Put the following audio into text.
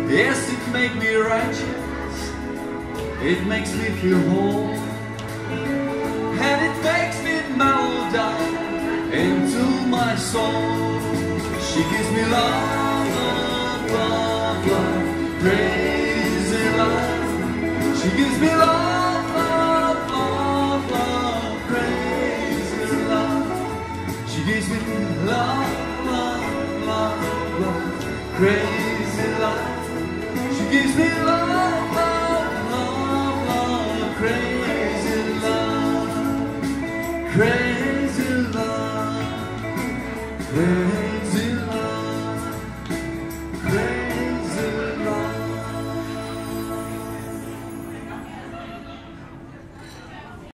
Yes, it makes me righteous, it makes me feel whole, and it makes me mellow down into my soul. She gives me love, love, love, love, crazy love. She gives me love, love, love, love, crazy love. She gives me love, love, love, love, crazy love. She gives me love, love, love, love, crazy love, crazy love, crazy love.